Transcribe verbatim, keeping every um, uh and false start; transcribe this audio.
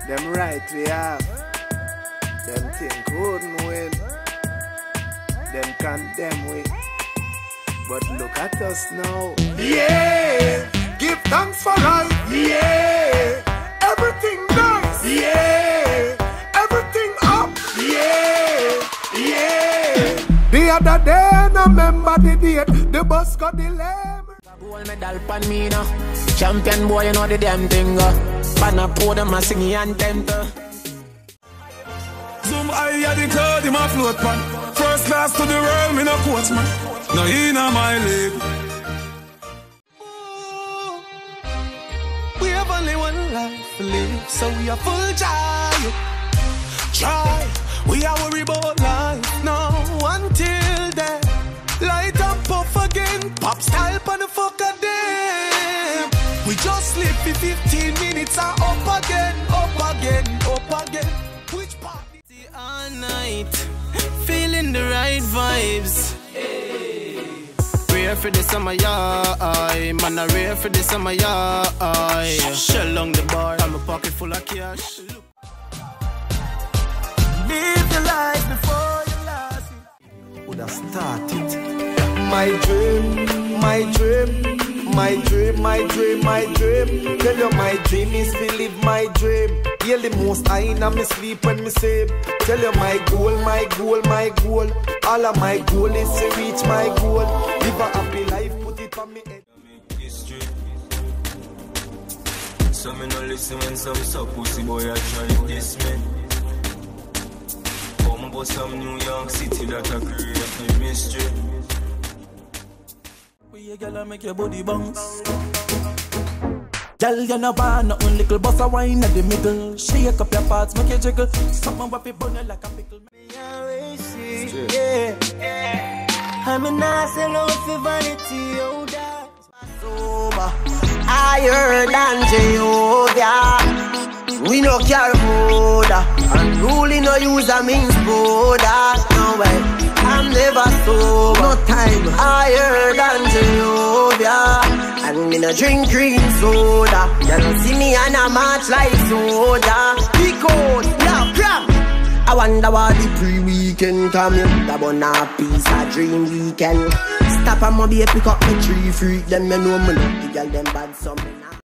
Them right we have. Them think couldn't win. Them condemn we. But look at us now. Yeah! Give thanks for life. Yeah! Everything nice. Yeah! Everything up. Yeah! Yeah! The other day, I remember the date. The bus got delayed. Gold medal pan me now. Champion boy, you know the damn thing. Pan a pour them a singing anthem. Zoom eye at the cloud in my float pan. First class to the world, me no coach man. No in my league. We have only one life to live, so we are full joy. Try, we are worried about life now until then. Light up puff again, pop style on the fuck of them. We just sleep for fifteen minutes and up again, up again, up again. Which party? All night, feeling the right vibes. Hey. Rare for the summer, yeah, man, I rare for the summer, yeah. Shell on the bar, I'm a pocket full of cash. Live your life before you last it. Would have started. My dream, my dream, my dream, my dream, my dream. Tell you my dream is to live my dream. Hear the most I in me sleep when me sleep. Tell you my goal, my goal, my goal. All of my goal is to reach my goal. Live a happy life, put it on me head. So me no listen when some so pussy boy I try this me. Come about some New York City that I create a mystery. You girl make your body bounce. Girl, you know want nothing, little boss a wine at the middle. Shake up your parts, make you jiggle. Something wrap it bun you like a pickle. Yeah, yeah. I'm a nice hello for vanity, oh that. Sober, higher than Jehovah. We no care border, and ruling no use a means border. No way, I'm never sober. No time higher than Jehovah, and me no drink green soda. You don't see me and a march like soda. Because now cram. I wonder what the pre-weekend come in. That one a piece of dream weekend. Stop and maybe pick up the tree freak. Them me know me love the girl them bad something.